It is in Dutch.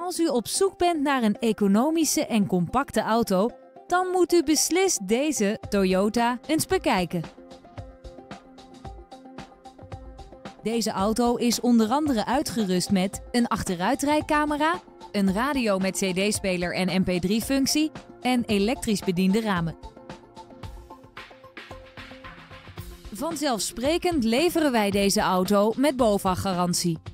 Als u op zoek bent naar een economische en compacte auto, dan moet u beslist deze Toyota eens bekijken. Deze auto is onder andere uitgerust met een achteruitrijcamera, een radio met cd-speler en mp3-functie en elektrisch bediende ramen. Vanzelfsprekend leveren wij deze auto met BOVAG-garantie.